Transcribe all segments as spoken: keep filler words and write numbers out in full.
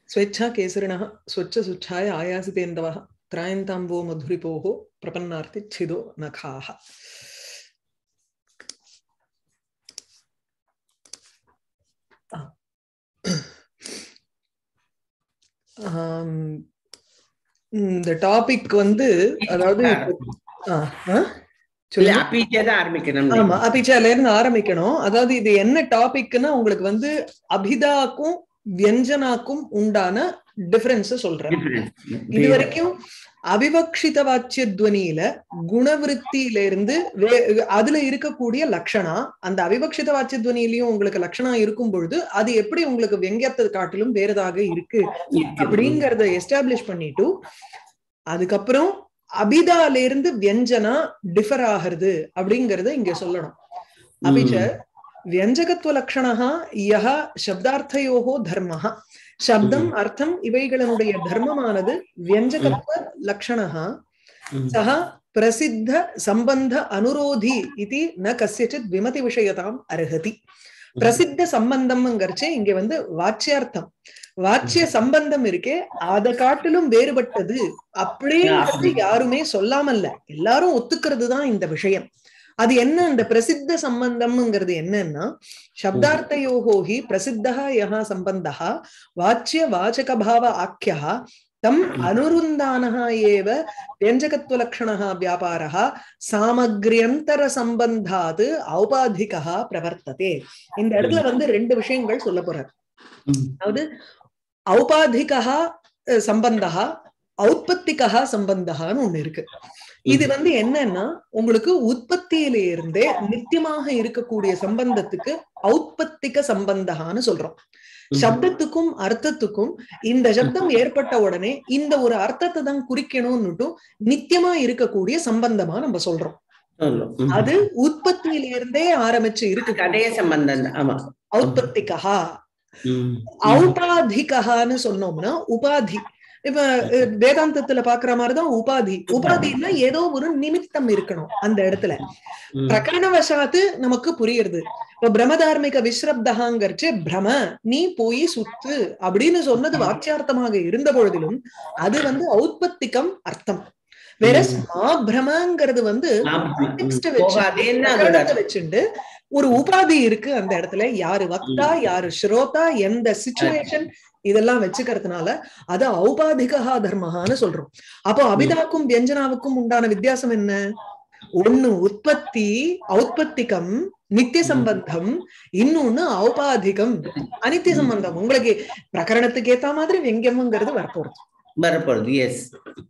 ஸ்வேச்சா கேசரிணः ஸ்வச்ச சுச்சாய ஆயாசிதேந்தவः த்ராயந்தாம்போ மதுரிபோஹோ பிரபன்னார்த்தி சிதோ நகாஹ. இந்த டாபிக் வந்து அதாவது ஆமா அபிச்சால இருந்து ஆரம்பிக்கணும். அதாவது இது என்ன டாபிக்னா உங்களுக்கு வந்து அபிதாக்கும் வியஞ்சனாக்கும் உண்டான டிஃபரன்ஸ் சொல்றேன். இது வரைக்கும் அவிவக்ஷித வாச்சிய துவனியில குணவிருத்தியில இருந்து அதுல இருக்கக்கூடிய லட்சணா, அந்த அவிவக்ஷித வாச்சிய துவனியிலயும் உங்களுக்கு லட்சணா இருக்கும் பொழுது அது எப்படி உங்களுக்கு வெங்கியத்தை காட்டிலும் வேறதாக இருக்கு அப்படிங்கறத எஸ்டாப்ளிஷ் பண்ணிட்டு அதுக்கப்புறம் அபிதால இருந்து வியஞ்சனா டிஃபர் ஆகிறது அப்படிங்கறத இங்க சொல்லணும். அபிச்ச வியஞ்சகத்துவ லட்சணா யஹ சப்தார்த்தயோஹோ தர்மஹ, சப்தம் அர்த்தம் இவைகளினுடைய தர்மமானது வியஞ்சகத்துவ லட்சணா சஹ பிரசித்த சம்பந்த அனுரோதி இது ந கஸ்யசித் விமதி விஷயதாம் அர்ஹதி. பிரசித்த சம்பந்தம்ங்கிறச்சே இங்க வந்து வாச்சியார்த்தம், வாச்சிய சம்பந்தம் இருக்கே அதை காட்டிலும் வேறுபட்டது அப்படிங்கிறது யாருமே சொல்லாமல்ல, எல்லாரும் ஒத்துக்கிறது தான் இந்த விஷயம். அது என்ன அந்த பிரசித்த சம்பந்தம்ங்கிறது என்னன்னா, சப்தார்த்தயோஹி பிரசித்தஹ யஹ சம்பந்தஹ வாச்சிய வாச்சக பாவ ஆக்கியஹ தம் அனுருந்தானஹ ஏவ வியஞ்சகத்துவ லக்ஷணஹ வியாபாரஹ சாமக்ரியந்தர சம்பந்தாது ஔபாதிகஹ பிரவர்த்ததே. இந்த இடத்துல வந்து ரெண்டு விஷயங்கள் சொல்ல போறார். அதாவது ஔபாதிகஹ சம்பந்தஹ ஔத்பத்திகஹ சம்பந்தஹான்னு ஒண்ணு இருக்கு. இது வந்து என்னன்னா உங்களுக்கு உற்பத்தியில இருந்தே நித்தியமாக இருக்கக்கூடிய சம்பந்தத்துக்கு ஔத்பத்திக சம்பந்தகான்னு சொல்றோம். சப்தத்துக்கும் அர்த்தத்துக்கும் இந்த சப்தம் ஏற்பட்ட உடனே இந்த ஒரு அர்த்தத்தை தான் குறிக்கணும்னுட்டும் நித்தியமா இருக்கக்கூடிய சம்பந்தமா நம்ம சொல்றோம். அது உற்பத்தியில இருந்தே ஆரம்பிச்சு இருக்கு சம்பந்தம் ஔத்பத்திகா. ஔபாதிகான்னு சொன்னோம்னா உபாதி, இப்ப வேதாந்தத்துல பாக்குற மாதிரிதான் உபாதி. உபாதின்னா ஏதோ ஒரு நிமித்தம் இருக்கணும் அந்த இடத்துல. பிரகரணவசாத்து நமக்கு புரியுது. இப்ப பிரமதார்மிக விஸ்ரப்தகாங்கிறச்சு பிரம நீ போய் சுத்து அப்படின்னு சொன்னது வாச்சியார்த்தமாக இருந்த பொழுதிலும் அது வந்து ஔத்பத்திகம் அர்த்தம். வேற மா பிரமங்கிறது வந்து வச்சுண்டு ஒரு உபாதி இருக்கு அந்த இடத்துல. யாரு வக்தா யாரு ஸ்ரோதா எந்த சிச்சுவேஷன் இதெல்லாம் வச்சுக்கிறதுனால அது ஔபாதிகா தர்மஹான்னு சொல்றோம். அப்போ அபிதாக்கும் வியஞ்சனாவுக்கும் உண்டான வித்தியாசம் என்ன? ஒண்ணு உற்பத்தி ஔத்பத்திகம் நித்திய சம்பந்தம், இன்னொன்னு ஔபாதிகம் அனித்திய சம்பந்தம். உங்களுக்கு பிரகரணத்துக்கு ஏத்த மாதிரி வெங்கியம்ங்கிறது வரப்போறது வரப்போறது எஸ்.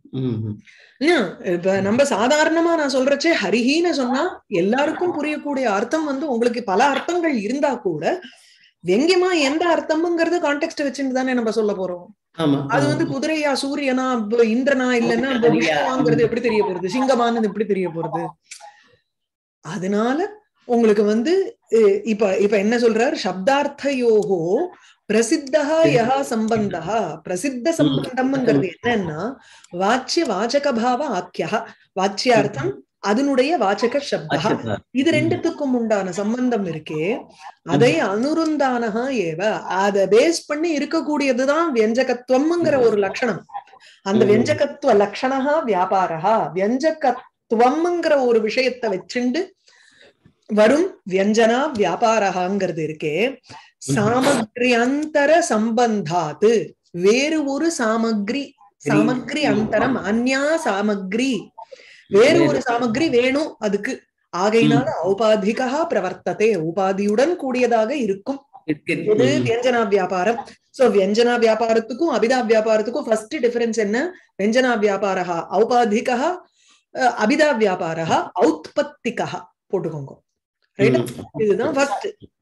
இப்ப நம்ம சாதாரணமா நான் சொல்றச்சே ஹரிஹின்னு சொன்னா எல்லாருக்கும் புரியக்கூடிய அர்த்தம் வந்து உங்களுக்கு பல அர்த்தங்கள் இருந்தா கூட வெங்கியமா எந்த அர்த்தம்ங்கிறது கான்டெக்ட் வச்சுட்டு தானே நம்ம சொல்ல போறோம். அது வந்து குதிரையா சூரியனா இந்திரனா இல்லைன்னா விஷ்ணுவாங்கிறது எப்படி தெரிய போறது, சிங்கமானது எப்படி தெரிய போறது? அதனால உங்களுக்கு வந்து இப்ப இப்ப என்ன சொல்றார், சப்தார்த்தயோஹோ பிரசித்தஹ யஹ சம்பந்தஹ. பிரசித்த சம்பந்தம்ங்கிறது என்னன்னா வாச்சிய வாச்சக பாவ ஆக்கியா, வாச்சியார்த்தம் அதனுடைய வாச்சக சப்தா, இது ரெண்டுத்துக்கும் உண்டான சம்பந்தம் இருக்கே அதை அனுருந்தானஹா ஏவ அதை பேஸ் பண்ணி இருக்கக்கூடியதுதான் வியஞ்சகத்துவம்ங்கிற ஒரு லட்சணம். அந்த வியஞ்சகத்துவ லட்சணா வியாபாரா, வியஞ்சகத்துவம்ங்கிற ஒரு விஷயத்தை வச்சுண்டு வரும் வியஞ்சனா வியாபாரங்கிறது இருக்கே சாமக்ரி அந்தர சம்பந்தாத்து. வேறு ஒரு சாமக்ரி, சாமக்ரி அந்தரம் அந்யா சாமக்ரி, வேறு ஒரு சாமக்ரி வேணும் அதுக்கு. ஆகையினால ஔபாதிகா பிரவர்த்ததே, உபாதியுடன் கூடியதாக இருக்கும். இது வியஞ்சனா வியாபாரம். சோ வியஞ்சனா வியாபாரத்துக்கும் அபிதா வியாபாரத்துக்கும் ஃபர்ஸ்ட் டிஃபரன்ஸ் என்ன? வியஞ்சனா வியாபாரா ஔபாதிகா, அபிதா வியாபாரா ஔத்பத்திகா போட்டுக்கோங்க. இதுதான் ஃபர்ஸ்ட்.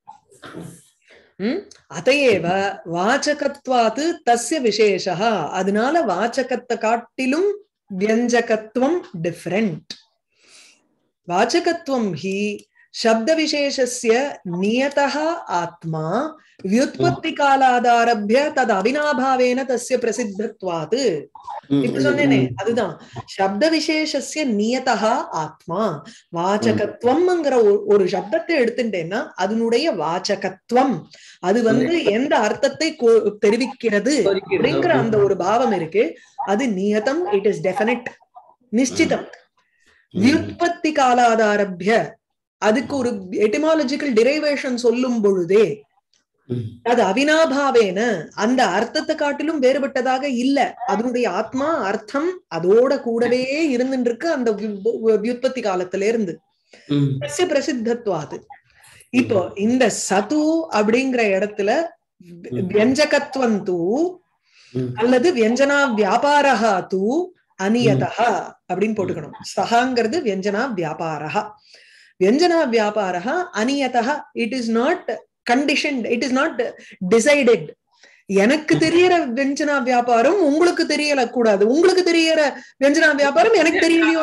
அதையேவ வாச்சகத்வாத்து தஸ்ய விசேஷா, அதனால வாச்சகத்தை காட்டிலும் வியஞ்சகத்துவம் டிஃபரெண்ட். வாச்சகத்துவம் ஹி சப்த விசேஷஸ்ய நியதஹ ஆத்மா வியுத்பத்தி காலாதாரப்ய தத் அவினாபாவேன தஸ்ய பிரசித்தத்வாத். இப்ப சொன்னேனே அதுதான் சப்த விசேஷஸ்ய நியதஹ ஆத்மா. வாச்சகத்துவம்ங்கிற ஒரு சப்தத்தை எடுத்துட்டேன்னா அதனுடைய வாச்சகத்துவம் அது வந்து எந்த அர்த்தத்தை தெரிவிக்கிறது அப்படிங்கிற அந்த ஒரு பாவம் இருக்கு. அது நியதம், இட் இஸ் டெஃபினட், நிச்சிதம். வியுத்பத்தி காலாதாரப்ய அதுக்கு ஒரு எட்டிமாலஜிக்கல் டிரைவேஷன் சொல்லும் பொழுதே அது அவினாபாவேன அந்த அர்த்தத்தை காட்டிலும் வேறுபட்டதாக இல்ல. அதனுடைய ஆத்மா அர்த்தம் அதோட கூடவே இருந்துட்டு இருக்கு அந்த வியுத்பத்தி காலத்துல இருந்து. பிரசித்தத்வாது. இப்போ இந்த சது அப்படிங்கிற இடத்துல வியஞ்சகத்துவம் தூ அல்லது வியஞ்சனா வியாபாரஹா தூ அநியதஹா அப்படின்னு போட்டுக்கணும். சஹாங்கிறது வியஞ்சனா வியாபாரஹா. வியஞ்சனா வியாபாரஹா அநியதஹா. It is not conditioned, it is not decided. எனக்கு தெரியற வியஞ்சனா வியாபாரம் உங்களுக்கு தெரியல கூடாது, உங்களுக்கு தெரியற வியஞ்சனா வியாபாரம் எனக்கு தெரியலையோ.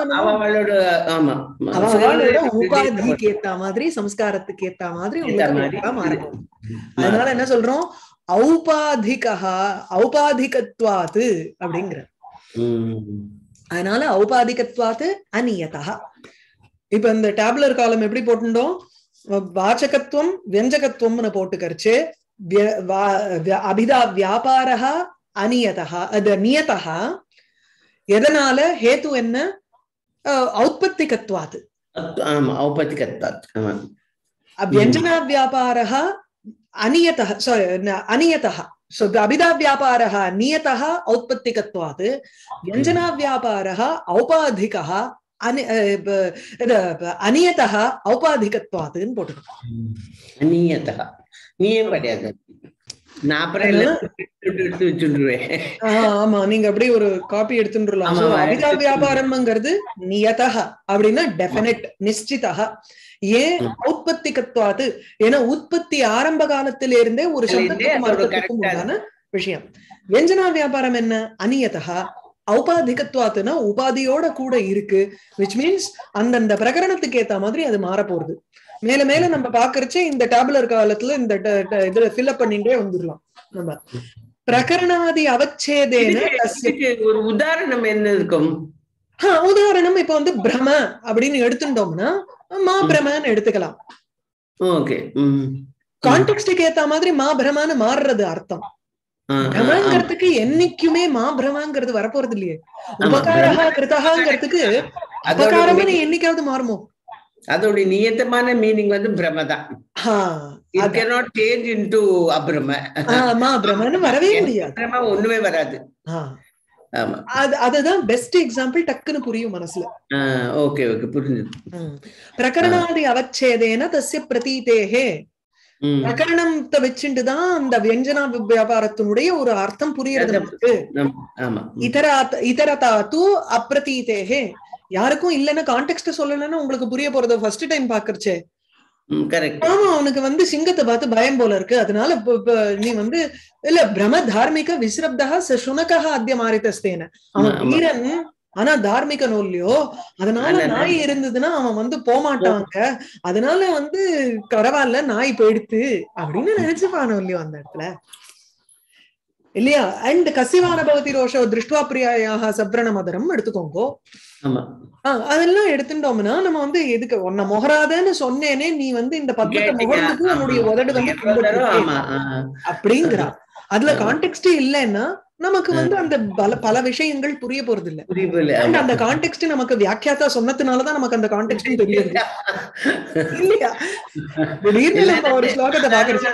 அவளோட உபாதிக்கு ஏத்த மாதிரி சம்ஸ்காரத்துக்கு ஏத்த மாதிரி உங்களுக்கு மாறும். அதனால என்ன சொல்றோம், ஔபாதிகா ஔபாதிகத்வாத்து அப்படிங்கிற. அதனால ஔபாதிகத்வாத்து அநியதா. இப்ப இந்த டேப்லர் காலம் எப்படி போட்டுட்டோம், வாச்சகத்துவம் வியஞ்சகத்துவம்னு போட்டுக்கரிச்சு அபிதா வியாபாரஹ அநியதஹ அது நியதஹ. எதனால ஹேது என்ன, ஔத்பத்திகத்வாத். ஆமா ஔபதிகத்வாத். ஆமா வியஞ்சனா வியாபாரஹ அநியதஹ சாரி அநியதஹ. சோ அபிதா வியாபாரஹ நியதஹ ஔத்பத்திகத்வாத். வியஞ்சனா வியாபாரஹ ஔபாதிகஹ அநியதஹ ஔபாதிகத்வாத்னு போட்டுக்கணும். அநியதஹ நீயும் கிடையாது. ஆமா நீங்க அப்படியே ஒரு காப்பி எடுத்துடலாம். அபிதா வியாபாரம்ங்கிறது நியதஹ அப்படின்னா டெஃபினட், நிச்சிதஹ. ஏன் ஔத்பத்திகத்வாத், ஏன்னா உற்பத்தி ஆரம்ப காலத்தில இருந்தே ஒரு சப்தத்துக்கும் அர்த்தத்துக்கும் உண்டான விஷயம். வியஞ்சனா வியாபாரம் என்ன, அநியதஹ. ஔபாதிகத்வாத்துனா உபாதியோட கூட இருக்கு, விச் மீன்ஸ் அந்தந்த பிரகரணத்துக்கு ஏத்த மாதிரி அது மாற போறது. மேல மேல நம்ம பாக்குறச்சே இந்த டேபுலர் காலத்துல இந்த இதுல ஃபில்அப் பண்ணிட்டே வந்துடலாம் நம்ம. பிரகரணாதி அவச்சேதேன ஒரு உதாரணம் என்ன இருக்கும், உதாரணம் இப்ப வந்து பிரம அப்படின்னு எடுத்துட்டோம்னா மா பிரமன்னு எடுத்துக்கலாம். ஓகே, கான்டெக்ஸ்டுக்கு ஏத்த மாதிரி மா பிரமான்னு மாறுறது அர்த்தம். பிரமாங்கிறதுக்கு என்னைக்குமே மா பிரமாங்கிறது வரப்போறது இல்லையே. உபகாரஹா கிருதஹாங்கிறதுக்கு அபகாரம்னு என்னைக்காவது மாறுமோ? அதோட நியத்தமான மீனிங் வந்து பிரமதான். It cannot change into அப்ரம. மா பிரமன்னு வரவே முடியாது, ஒண்ணுமே வராது. அதுதான் பெஸ்ட் எக்ஸாம்பிள், டக்குன்னு புரியும் மனசுல. ஓகே ஓகே புரிஞ்சது. பிரகரணாதி அவச்சேதேன தஸ்ய பிரதீதேஹே. பிரகரணத்தை வச்சுட்டுதான் அந்த வியஞ்சனா வியாபாரத்தினுடைய ஒரு அர்த்தம் புரியுறது நமக்கு. இதரா இதரதா தூ அப்ரதீதேஹே. யாருக்கும் இல்லைன்னா கான்டெக்ஸ்ட் சொல்லலன்னா உங்களுக்கு புரிய போறது ஃபர்ஸ்ட் டைம் பாக்குறச்சே. ஆமா அவனுக்கு வந்து சிங்கத்தை பார்த்து பயம் போல இருக்கு, அதனால நீ வந்து இல்ல பிரம தார்மிக விஸ்ரப்தா சுனகா அத்திய மாரித்தஸ்தேன. அவன் வீரன் ஆனா தார்மிகனோ இல்லையோ, அதனால நாய் இருந்ததுன்னா அவன் வந்து போமாட்டாங்க, அதனால வந்து பரவாயில்ல நாய் போயிடுத்து அப்படின்னு நினைச்சுப்பானோ இல்லையோ அந்த இடத்துல இல்லையா. அண்ட் கசிவான பவதி ரோஷோ திருஷ்டுவா பிரியாயாக சப்ரண மதரம் எடுத்துக்கோங்கோ. அதெல்லாம் எடுத்துட்டோம்னா நம்ம வந்து எதுக்கு உன்னை முகராதன்னு சொன்னேனே, நீ வந்து இந்த பத்தத்தை முகர்ந்துக்கு உன்னுடைய உதடு வந்து அப்படிங்கிறா. அதுல கான்டெக்ஸ்ட் இல்லைன்னா நமக்கு வந்து அந்த பல பல விஷயங்கள் புரிய போறது இல்ல. அந்த கான்டெக்ஸ்ட் நமக்கு வியாக்கியாத்தா சொன்னதுனாலதான் நமக்கு அந்த கான்டெக்ஸ்ட் தெரியுது இல்லையா. திடீர்னு நம்ம ஒரு ஸ்லோகத்தை பாக்குறச்சு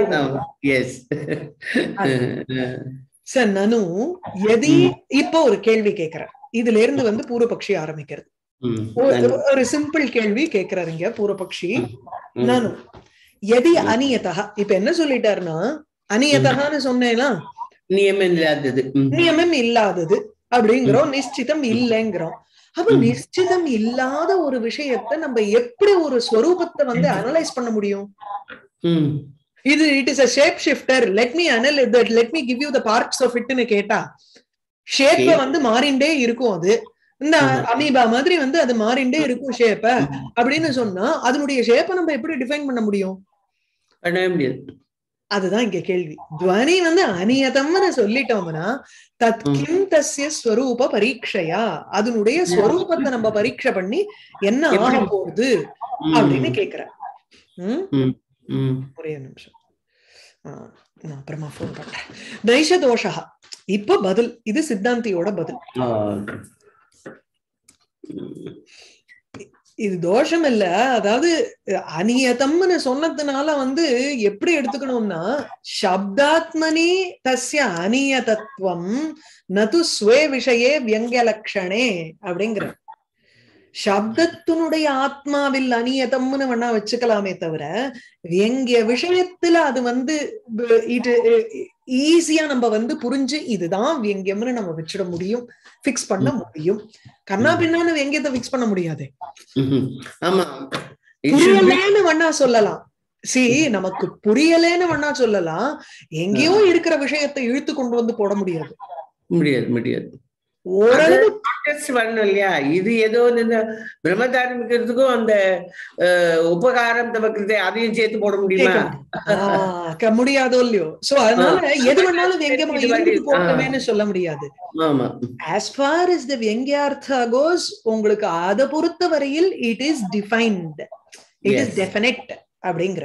சார் நனு எதி. இப்போ ஒரு கேள்வி கேட்கிறேன், இதுல இருந்து வந்து பூர்வபக்ஷி ஆரம்பிக்கிறது. ஒரு சிம்பிள் கேள்வி கேட்கிறாரு இங்க பூர்வபக்ஷி. நனு எதி அநியதா. இப்ப என்ன சொல்லிட்டாருன்னா அநியதான்னு சொன்னேன்னா நியமம் இல்லாதது, நியமம் இல்லாதது அப்படிங்கிறோம், நிச்சிதம் இல்லைங்கிறோம். அப்ப நிச்சிதம் இல்லாத ஒரு விஷயத்தை நம்ம எப்படி ஒரு ஸ்வரூபத்தை வந்து அனலைஸ் பண்ண முடியும்? இது it is a shape shifter, let me analyze that, let me give you the parts of it னு கேட்டா ஷேப் வந்து மாறிண்டே இருக்கும். அது இந்த அமீபா மாதிரி வந்து அது மாறிண்டே இருக்கும் ஷேப்ப அப்படின்னு சொன்னா அதனுடைய ஷேப்பை நம்ம எப்படி டிஃபைன் பண்ண முடியும்? பண்ணவே முடியாது. அதுதான் இங்க கேள்வி. துவனி வந்து அநியதம்னு சொல்லிட்டோம்னா தத் கிம் தஸ்ய ஸ்வரூப பரீட்சையா, அதனுடைய ஸ்வரூபத்தை நம்ம பரீட்சை பண்ணி என்ன ஆக போகுது அப்படின்னு கேக்குறேன். உம் ஒரே நிமிஷம், நான் அப்புறமா போன் பண்றேன். நைஷ தோஷா. இப்ப பதில், இது சித்தாந்தியோட பதில். இது தோஷம் இல்ல, அதாவது அநியதம்னு சொன்னதுனால வந்து எப்படி எடுத்துக்கணும்னா சப்தாத்மனி தஸ்ய அநியதத்துவம் நது ஸ்வே விஷயே வியங்கியலக்ஷணே அப்படிங்கிற. சப்தத்தினுடைய ஆத்மாவில் அநியதம்னு வேணா வச்சுக்கலாமே தவிர வியங்கிய விஷயத்துல அது வந்து இது ஈஸியா நம்ம வந்து புரிஞ்சு இதுதான் வியங்கியம்னு நம்ம வச்சிட முடியும், பிக்ஸ் பண்ண முடியும். கண்ணா பின்னான்னு வியங்கியத்தை பிக்ஸ் பண்ண முடியாது. புரியலேன்னு வேணா சொல்லலாம். சி நமக்கு புரியலேன்னு வேணா சொல்லலாம், எங்கேயோ இருக்கிற விஷயத்தை இழுத்து கொண்டு வந்து போட முடியாது முடியாது முடியாது ஓரளவு வரணும் இல்லையா? இது ஏதோ இந்த பிரம்மதாரமிக்கிறதுக்கும் அந்த உபகாரம் தவிர்க்கிறது அதையும் சேர்த்து போட முடியுமா? முடியாதோ இல்லையோ. சோ அதனால எது வேணாலும் வியங்கியமா இருந்து போட்டமேன்னு சொல்ல முடியாது. as far as the வியங்கியார்த்தா goes, உங்களுக்கு அதை பொறுத்த வரையில் it is defined, it is definite அப்படிங்கிற.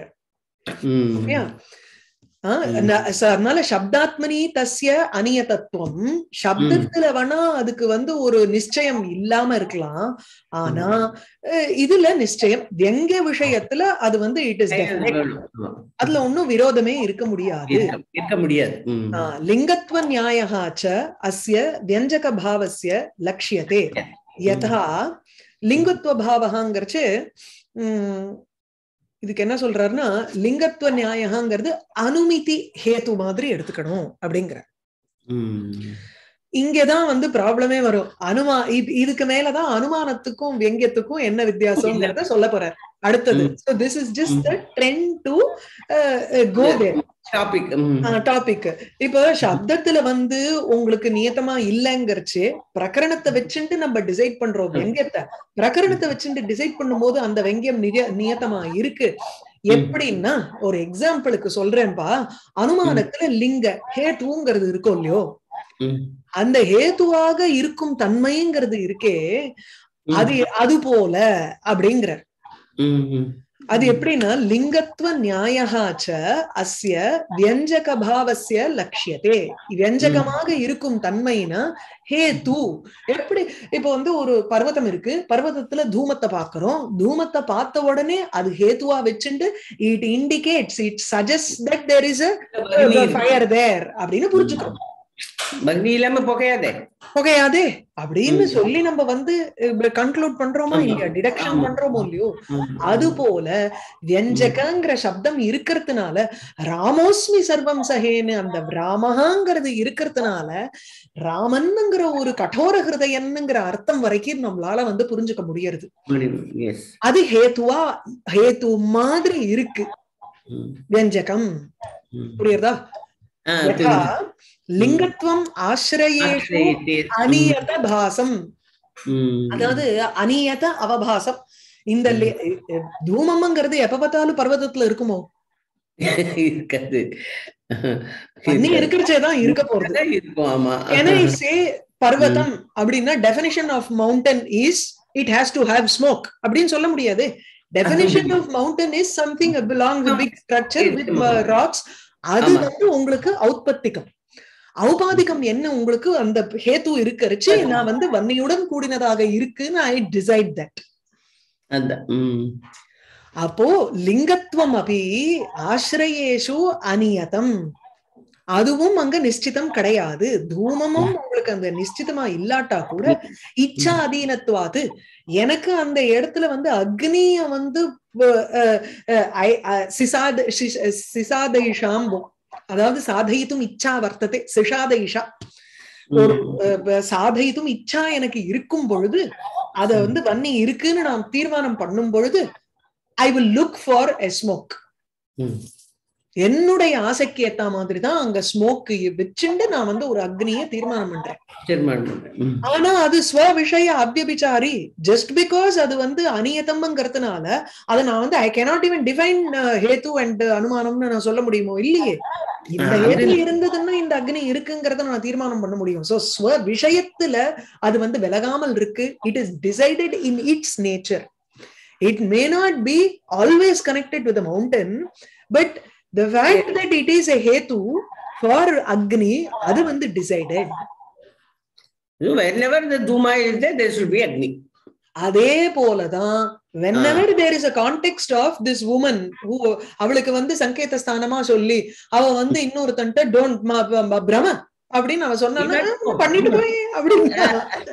அதனால சப்தாத்மனி தஸ்ய அநியதத்துவம், சப்தத்துல வேணா அதுக்கு வந்து ஒரு நிச்சயம் இல்லாம இருக்கலாம், ஆனா இதுல நிச்சயம் வியங்கிய விஷயத்துல அது வந்து இட் இஸ் டெஃபினட். அதுல ஒன்னும் விரோதமே இருக்க முடியாது இருக்க முடியாது. லிங்கத்வ நியாயஹாச்ச அஸ்ய வியஞ்சக பாவஸ்ய லக்ஷ்யதே யதா லிங்கத்வ பாவஹாங்கிறச்சு உம் இதுக்கு என்ன சொல்றாருன்னா லிங்கத்துவ நியாயங்கிறது அனுமிதி ஹேத்து மாதிரி எடுத்துக்கணும் அப்படிங்கிற. இங்கதான் வந்து ப்ராப்ளமே வரும். அனுமா இதுக்கு மேலதான் அனுமானத்துக்கும் வியங்கியத்துக்கும் என்ன வித்தியாசம்ங்கிறத சொல்ல போறார் அடுத்தது. So this is just the trend to uh, uh, go there. Topic topic இப்ப சப்தத்துல வந்து உங்களுக்கு நியத்தமா இல்லைங்கிறச்சு பிரகரணத்தை வச்சுட்டு நம்ம டிசைட் பண்றோம் வெங்கியத்தை. பிரகரணத்தை வச்சுட்டு டிசைட் பண்ணும் போது அந்த வெங்கியம் நியத்தமா இருக்கு. எப்படின்னா ஒரு எக்ஸாம்பிளுக்கு சொல்றேன்பா, அனுமானத்துல லிங்க ஹேத்துங்கிறது இருக்கும் இல்லையோ, அந்த ஹேத்துவாக இருக்கும் தன்மைங்கிறது இருக்கே அது அது போல அப்படிங்கிற. அது எப்படின்னா லிங்கத்வ நியாயஹாச்ச அஸ்ய வியஞ்சக பாவஸ்ய லக்ஷ்யதே, வியஞ்சகமாக இருக்கும் தன்மைனா ஹேது. எப்படி இப்ப வந்து ஒரு பர்வதம் இருக்கு, பர்வதத்துல தூமத்தை பாக்குறோம், தூமத்தை பார்த்த உடனே அது ஹேத்துவா வச்சுட்டு it indicates, it suggest that there is a fire there அப்படின்னு புரிஞ்சுக்கிறோம். பக்தி இல்லாம புகையாதே புகையாதே அப்படின்னு சொல்லி நம்ம வந்து கன்க்ளூட் பண்றோமா இல்லையா, டிடக்ஷன் பண்றோமோ இல்லையோ. அது போல வியஞ்சகங்கிற சப்தம் இருக்கிறதுனால ராமோஸ்மி சர்வம் சஹேன்னு அந்த ராமஹாங்கிறது இருக்கிறதுனால ராமன்ங்கிற ஒரு கடோர ஹிருதயன்ங்கிற அர்த்தம் வரைக்கும் நம்மளால வந்து புரிஞ்சுக்க முடியறது. அது ஹேத்துவா ஹேத்து மாதிரி இருக்கு வியஞ்சகம். புரியுறதா? லிங்கத்துவம் ஆசிரயேஷு அநியத பாசம், அதாவது அநியத அவபாசம். இந்த தூமம்ங்கிறது எப்ப பார்த்தாலும் பர்வதத்துல இருக்குமோ? இருக்காது, தண்ணி இருக்கிறச்சேதான் இருக்க போறது. பர்வதம் அப்படின்னா definition of mountain is it has to have smoke அப்படின்னு சொல்ல முடியாது. Definition of mountain is something belong with big structure with rocks. அது வந்து உங்களுக்கு ஔத்பத்திகம். ஔபாதிகம் என்ன, உங்களுக்கு அந்த ஹேத்து இருக்கிறச்சு நான் வந்து வன்னியுடன் கூடினதாக இருக்குன்னு ஐ டிசைட் தட். அப்போ லிங்கத்துவம் அபி ஆசிரயேஷு அநியதம், அதுவும் அங்க நிச்சிதம் கிடையாது. தூமமும் உங்களுக்கு அந்த நிச்சிதமா இல்லாட்டா கூட இச்சா அதீனத்துவாது, எனக்கு அந்த இடத்துல வந்து அக்னிய வந்து சிசாதைஷாம்போ, அதாவது சாதயித்தும் இச்சா வர்த்தத்தை சிஷாதைஷா, ஒரு சாதயித்தும் இச்சா எனக்கு இருக்கும் பொழுது அத வந்து வன்னி இருக்குன்னு நான் தீர்மானம் பண்ணும் பொழுது I will look for a smoke. என்னுடைய ஆசைக்கு ஏத்த மாதிரிதான் அங்க ஸ்மோக் வச்சுண்டு நான் வந்து ஒரு அக்னியை தீர்மானம் பண்றேன். ஆனா அது ஸ்வ விஷய அவ்யபிச்சாரி. ஜஸ்ட் பிகாஸ் அது வந்து அநியதம்ங்கிறதுனால அதை நான் வந்து ஐ கேனாட் ஈவன் டிஃபைன் ஹேத்து அண்ட் அனுமானம்னு நான் சொல்ல முடியுமோ? இல்லையே. இந்த ஹேத்து இருந்ததுன்னா இந்த அக்னி இருக்குங்கிறத நான் தீர்மானம் பண்ண முடியும். சோ ஸ்வ விஷயத்துல அது வந்து விலகாமல் இருக்கு. It is decided in its nature. It may not be always connected with the mountain, but the fact that it is a hetu for Agni, adu vandu decided. Whenever the Dhuma is there, there should be Agni. அதே போலதான் whenever ah. there is a context of this woman who அவளுக்கு வந்து சங்கேத ஸ்தானமா சொல்லி அவ வந்து இன்னொருத்தன்ட்ட don't பிரம அப்படின்னு அவ சொன்னா பண்ணிட்டு போய் அப்படின்னு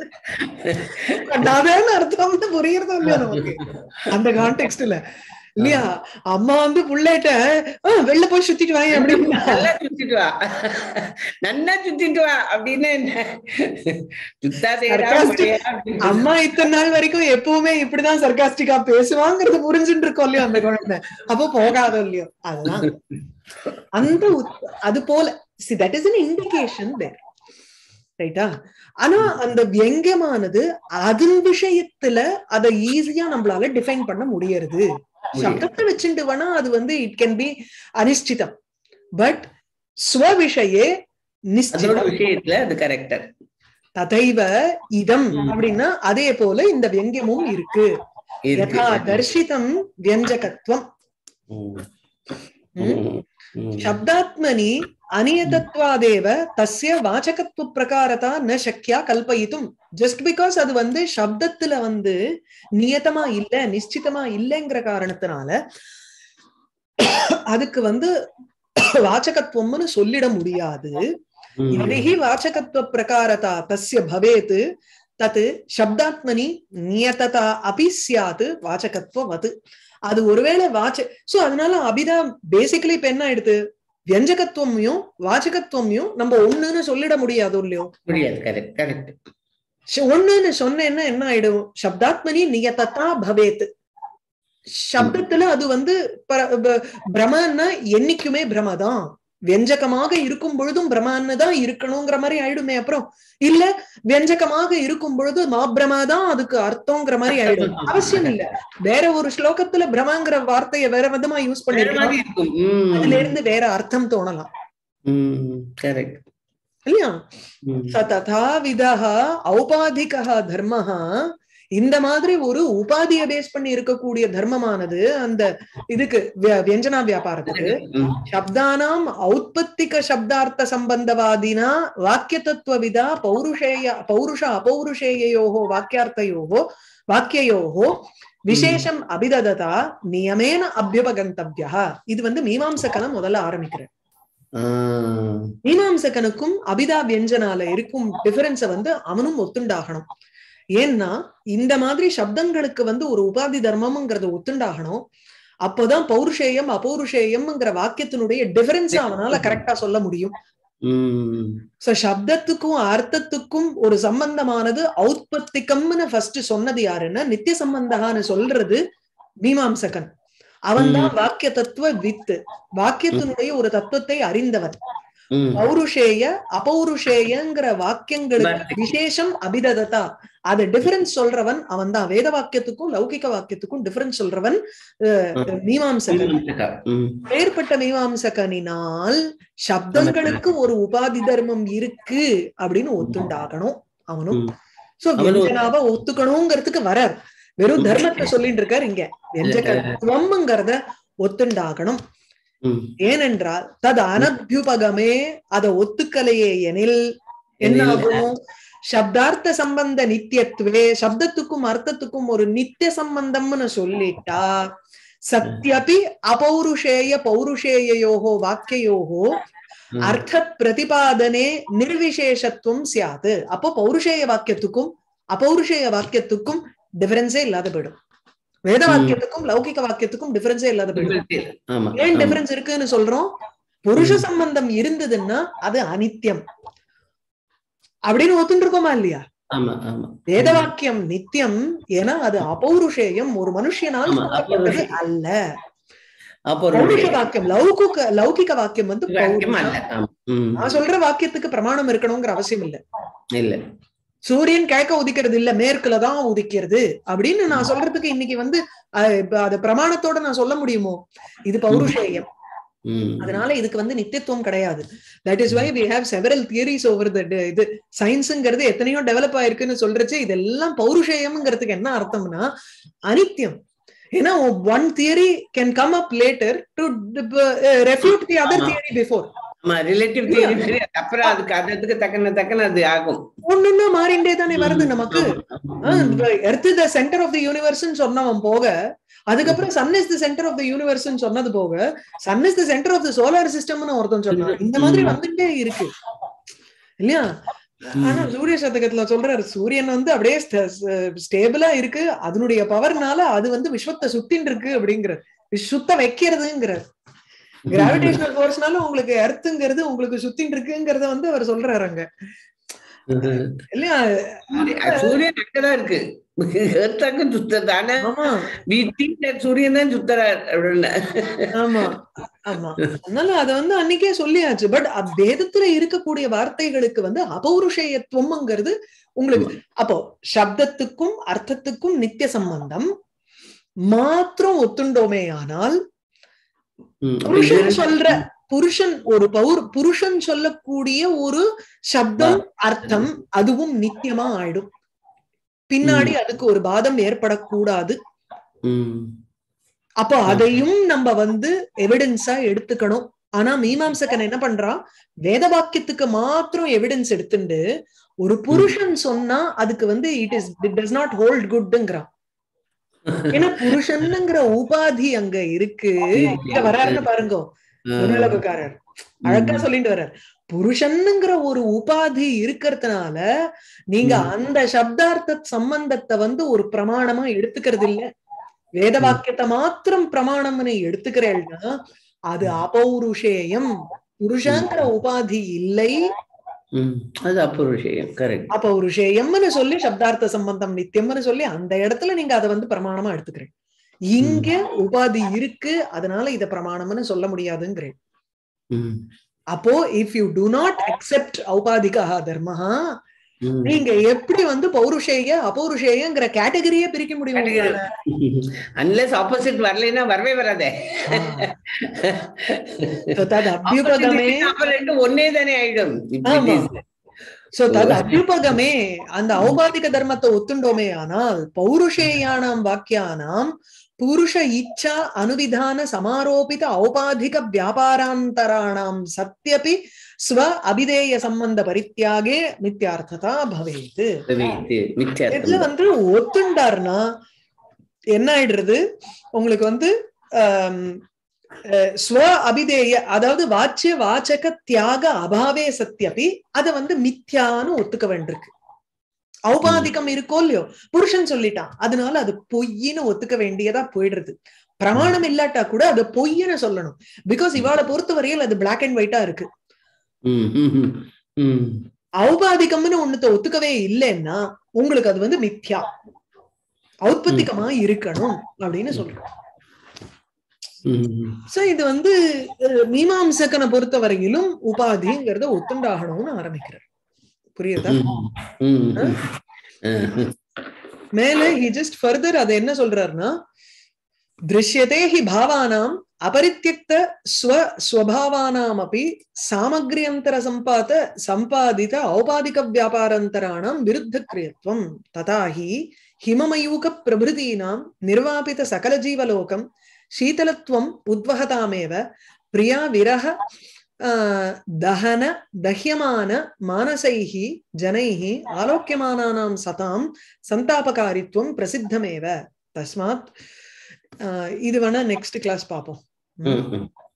அர்த்தம் புரியறதோ இல்லையா நமக்கு அந்த கான்டெக்ட்ல இல்லையா? அம்மா வந்து புள்ளேட்ட வெளில போய் சுத்திட்டு வாங்க அப்படின்னு நல்லா சுத்திட்டு வா நல்லா சுத்திட்டு வா அப்படின்னு அம்மா இத்தனை நாள் வரைக்கும் எப்பவுமே இப்படிதான் சர்காஸ்டிக்கா பேசுவாங்கிறது புரிஞ்சுட்டு இருக்கோம் இல்லையோ அந்த குழந்தை. அப்போ போகாதோ இல்லையோ அதுதான் அந்த அது போல. See, that is an indication there. ரைட்டா? ஆனா அந்த வியங்கமானது அதன் விஷயத்துல அதை ஈஸியா நம்மளால டிஃபைன் பண்ண முடியறது. சப்தத்தை வச்சுட்டு வேணா அது வந்து இட் கேன் பி அனிஷ்டிதம். பட் ஸ்வ விஷயே நிஷ்டிதம் விஷயத்துல அது கரெக்டர். ததைவ இதம் அப்படின்னா அதே போல இந்த வியங்கமும் இருக்கு. யதா தர்ஷிதம் வியஞ்சகத்வம். சப்தாத்மனி அநியதத்வாதேவ தஸ்ய வாசகத்துவ பிரகாரதா ந சக்யா கல்பயித்தும். ஜஸ்ட் பிகாஸ் அது வந்து சப்தத்துல வந்து நியதமா இல்ல நிச்சிதமா இல்லைங்கிற காரணத்தினால அதுக்கு வந்து வாசகத்துவம்னு சொல்லிட முடியாது. யதிஹி வாசகத்துவ பிரகாரதா தஸ்ய பவேத் தத் சப்தாத்மனி நியததா அபி ஸ்யாத் வாசகத்துவவது. அது ஒருவேளை வாச்ச சோ அதனால அபிதா பேசிக்கலி இப்ப என்ன ஆயிடுது? வியஞ்சகத்துவமையும் வாச்சகத்துவமையும் நம்ம ஒண்ணுன்னு சொல்லிட முடியாது இல்லையோ? ஒண்ணுன்னு சொன்னேன்னா என்ன ஆயிடும்? சப்தாத்மனி நியததா பவேத். சப்தத்துல அது வந்து பிரமன்னா என்னைக்குமே பிரமதான். வியஞ்சகமாக இருக்கும் பொழுதும் பிரமான்னு தான் இருக்கணுங்கிற மாதிரி ஆயிடுமே. அப்புறம் இல்ல வியஞ்சகமாக இருக்கும் பொழுது மாபிரமாதான் அதுக்கு அர்த்தங்கிற மாதிரி ஆயிடும். அவசியம் இல்ல. வேற ஒரு ஸ்லோகத்துல பிரமாங்கிற வார்த்தையை வேற விதமா யூஸ் பண்ணிருக்கலாம். அதுல இருந்து வேற அர்த்தம் தோணலாம் இல்லையா? ததா விதஹ ஔபாதிகஹ தர்மஹ. இந்த மாதிரி ஒரு உபாதியை பேஸ் பண்ணி இருக்கக்கூடிய தர்மமானது அந்த இதுக்கு வியஞ்சனா வியாபாரத்துக்கு சப்தானாம் ஔத்பத்திக சப்தார்த்த சம்பந்தவாதினா வாக்கிய தத்துவ விதா பௌருஷேய பௌருஷ அபௌருஷேயோஹோ வாக்கியார்த்தயோஹோ வாக்கியோஹோ விசேஷம் அபிதததா நியமேன அபியுபகந்தவ்யா. இது வந்து மீமாம்சகனை முதல்ல ஆரம்பிக்கிறேன். மீமாம்சகனுக்கும் அபிதா வியஞ்சனால இருக்கும் டிஃபரன்ஸ வந்து அவனும் ஒத்துண்டாகணும். ஏன்னா இந்த மாதிரி சப்தங்களுக்கு வந்து ஒரு உபாதி தர்மம்ங்கிறது ஒத்துண்டாகணும். அப்போதான் பௌருஷேயம் அபௌருஷேயம்ங்கிற வாக்கியத்தினுடைய டிஃபரன்ஸ் அவனால கரெக்டா சொல்ல முடியும். சோ சப்தத்துக்கும் அர்த்தத்துக்கும் ஒரு சம்பந்தமானது ஔத்பத்திகம்னு ஃபர்ஸ்ட் சொன்னது யாருன்னா நித்திய சம்பந்தகான்னு சொல்றது மீமாம்சகன். அவன் தான் வாக்கிய தத்துவ வித்து, வாக்கியத்தினுடைய ஒரு தத்துவத்தை அறிந்தவன். பௌருஷேய அபௌருஷேயங்கிற வாக்கியங்களுக்கு விசேஷம் அபிதததா அது டிஃபரன்ஸ் சொல்றவன் அவன் தான். வேத வாக்கியத்துக்கும் லௌகிக வாக்கியத்துக்கும் டிஃபரன்ஸ் சொல்றவன் மீமாம்சகன். வேறுபட்ட மீமாம்சகனினால் சப்தங்களுக்கு ஒரு உபாதி தர்மம் இருக்கு அப்படின்னு ஒத்துண்டாகணும் அவனும். சோ வியஞ்சனாவ ஒத்துக்கணுங்கிறதுக்கு வர வெறும் தர்மத்தை சொல்லிட்டு இருக்காரு இங்க. வியஞ்சகத்துவம்ங்கிறத ஒத்துண்டாகணும். ஏனென்றால் தது அனபியுபகமே அதை ஒத்துக்கலையே எனில் என்னாகும்? சப்தார்த்த சம்பந்த நித்தியத்துவே சப்தத்துக்கும் அர்த்தத்துக்கும் ஒரு நித்திய சம்பந்தம்னு சொல்லிட்டா சத்யபி அபௌருஷேய பௌருஷேயோஹோ வாக்கியோஹோ அர்த்த பிரதிபாதனே நிர்விசேஷத்துவம் சியாது. அப்போ பௌருஷேய வாக்கியத்துக்கும் அபௌருஷேய வாக்கியத்துக்கும் டிஃபரன்ஸே இல்லாத போயிடும். வேத வாக்கியத்துக்கும் லௌகிக வாக்கியத்துக்கும் டிஃபரன்ஸே இல்லாத போயிடும். ஏன் டிஃபரன்ஸ் இருக்குன்னு சொல்றோம்? புருஷ சம்பந்தம் இருந்ததுன்னா அது அனித்தியம் அப்படின்னு ஒத்துட்டு இருக்கோமா இல்லையா? வேத வாக்கியம் நித்தியம், ஏன்னா அது அபௌருஷேயம், ஒரு மனுஷனால் அல்ல. பௌருஷ வாக்கியம். லௌகிக லௌகிக வாக்கியம் வந்து நான் சொல்ற வாக்கியத்துக்கு பிரமாணம் இருக்கணுங்கிற அவசியம் இல்ல. இல்ல சூரியன் கிழக்க உதிக்கிறது இல்ல, மேற்குலதான் உதிக்கிறது அப்படின்னு நான் சொல்றதுக்கு இன்னைக்கு வந்து அது பிரமாணத்தோட நான் சொல்ல முடியுமோ? இது பௌருஷேயம். அதனால இதுக்கு வந்து நித்தியத்துவம் கிடையாது. That is why we have several theories over that. இது சயின்ஸுங்கிறது எத்தனையோ டெவலப் ஆயிருக்குன்னு சொல்றச்சு இதெல்லாம் பௌருஷேயம்ங்கிறதுக்கு என்ன அர்த்தம்னா அனித்தியம். ஏன்னா one theory can come up later to refute the other theory before. Relative theory அப்புறம் அதுக்கு அதுக்கு தக்கன தக்கன அது ஆகும். ஒண்ணுன்னா மாறிண்டே தானே வருது நமக்கு. Earth the centre of the யூனிவர்ஸ்னு சொன்னவன் போக, அதுக்கப்புறம் sun is the centre of the யூனிவர்ஸ்னு சொன்னது போக, sun is the centre of the solar சிஸ்டம்னு ஒருத்தன் சொன்னான். இந்த மாதிரி வந்துட்டே இருக்கு இல்லையா? ஆனா சூரிய சதகத்துல சொல்றாரு சூரியன் வந்து அப்படியே ஸ்டேபிளா இருக்கு, அதனுடைய பவர்னால அது வந்து விஸ்வத்தை சுத்தின்னு இருக்கு அப்படிங்கிற, சுத்த வைக்கிறதுங்கிற கிராவிடேஷனல் போர்ஸ்னால உங்களுக்கு எர்த்துங்கிறது உங்களுக்கு சுத்தின்னு இருக்குங்கிறத வந்து அவர் சொல்றாரு அங்க இல்லையா? சூரியன் அங்கதான் இருக்கு, எர்த்தாக்கும் சுத்ததானே. சூரியன் தான் சுத்தறார் அப்படின்னு. ஆமா ஆமா. அதனால அத வந்து அன்னைக்கே சொல்லியாச்சு. பட் வேதத்துல இருக்கக்கூடிய வார்த்தைகளுக்கு வந்து அபௌருஷேயத்துவம்ங்கிறது உங்களுக்கு அப்போ சப்தத்துக்கும் அர்த்தத்துக்கும் நித்திய சம்பந்தம் மாத்திரம் ஒத்துண்டோமே ஆனால் புருஷன் சொல்ற புருஷன் ஒரு பௌர் புருஷன் சொல்லக்கூடிய ஒரு சப்தம் அர்த்தம் அதுவும் நித்தியமா ஆயிடும். பின்னாடி அதுக்கு ஒரு பாதம் ஏற்படக்கூடாது. அப்போ அதையும் நம்ம வந்து எவிடன்ஸா எடுத்துக்கணும். ஆனா மீமாம்சகன் என்ன பண்றான், வேத வாக்கியத்துக்கு மாத்திரம் எவிடன்ஸ் எடுத்துட்டு ஒரு புருஷன் சொன்னா அதுக்கு வந்து it is it does not hold குட்ங்கிறான். ஏன்னா புருஷன்ங்கிற உபாதி அங்க இருக்கு. இங்க வராருன்னு பாருங்க உணலகுக்காரர் அழகா சொல்லிட்டு வர்றார். புருஷன்ங்கிற ஒரு உபாதி இருக்கிறதுனால நீங்க அந்த சப்தார்த்த சம்பந்தத்தை வந்து ஒரு பிரமாணமா எடுத்துக்கிறது இல்ல, வேத வாக்கியத்தை மாத்திரம் பிரமாணம்னு எடுத்துக்கிறேன்னா அது அபௌருஷேயம். புருஷங்கிற உபாதி இல்லை, அது அபௌருஷேயம். கரெக்ட். அபௌருஷேயம்னு சொல்லி சப்தார்த்த சம்பந்தம் நித்தியம்னு சொல்லி அந்த இடத்துல நீங்க அதை வந்து பிரமாணமா எடுத்துக்கிறேன். இங்க உபாதி இருக்கு, அதனால இத பிரமாணம்னு சொல்ல முடியாதுங்கிறேன். அப்போ if you do not accept ஔபாதிகா தர்மஹா, நீங்க எப்படி வந்து பௌருஷேய அபௌருஷேயங்கிற கேட்டகரியே பிரிக்க முடியும்? அன்லெஸ் ஆப்போசிட் வரலைன்னா வரவே வராதே. அபியுபகமே ஒன்னே தானே ஆயிடும். சோ தது அபியுபகமே அந்த ஔபாதிக தர்மத்தை ஒத்துண்டோமே ஆனால் பௌருஷேயானாம் வாக்கியானாம் புருஷ இச்சா அனுவிதான சமாரோபித ஔபாதிக வியாபாராந்தராணாம் சத்யபி ஸ்வ அபிதேய சம்பந்த பரித்தியாகே மித்யார்த்ததா பவேத். இதுல வந்து ஒத்துண்டார்னா என்ன ஆயிடுறது உங்களுக்கு வந்து ஆஹ் ஸ்வ அபிதேய, அதாவது வாச்சிய வாச்சக தியாக அபாவே சத்யபி அதை வந்து மித்யான்னு ஒத்துக்க வேண்டியிருக்கு. ஔபாதிகம் இருக்கோ இல்லையோ, புருஷன் சொல்லிட்டான் அதனால அது பொய்ன்னு ஒத்துக்க வேண்டியதா போயிடுறது. பிரமாணம் இல்லாட்டா கூட அது பொய்ன்னு சொல்லணும். பிகாஸ் இவாளை பொறுத்த வரையில் அது பிளாக் அண்ட் ஒயிட்டா இருக்கு. ஔபாதிகம்னு ஒண்ணுத்த ஒத்துக்கவே இல்லைன்னா உங்களுக்கு அது வந்து மித்யா ஔத்பத்திகமா இருக்கணும் அப்படின்னு சொல்றோம். சோ இது வந்து மீமாம்சகனை பொறுத்த வரையிலும் உபாதிங்கிறத ஒத்துண்டாகணும்னு ஆரம்பிக்கிறார். புரியுதா? மேல he just further அதை என்ன சொல்றாருன்னா, திருஷ்யதே ஹி பாவானாம் அபரித்யக்த ஸ்வ ஸ்வபாவானாம் அபி சாமக்ரியந்தர சம்பாத சம்பாதித ஔபாதிக வியாபாராந்தராணாம் விருத்த கிரியத்வம் ததாஹி ஹிமமயூக பிரபிருதீனாம் நிர்வாபித சகல ஜீவலோகம் சீதலத்வம் உத்வஹதாமேவ பிரியா விரஹ தஹன தஹ்யமான மானசைஹி ஜனைஹி ஆலோக்கியமானானாம் சதாம் சந்தாபகாரித்வம் பிரசித்தமேவ. தஸ்மாத் இது வேணா நெக்ஸ்ட் கிளாஸ் பார்ப்போம்.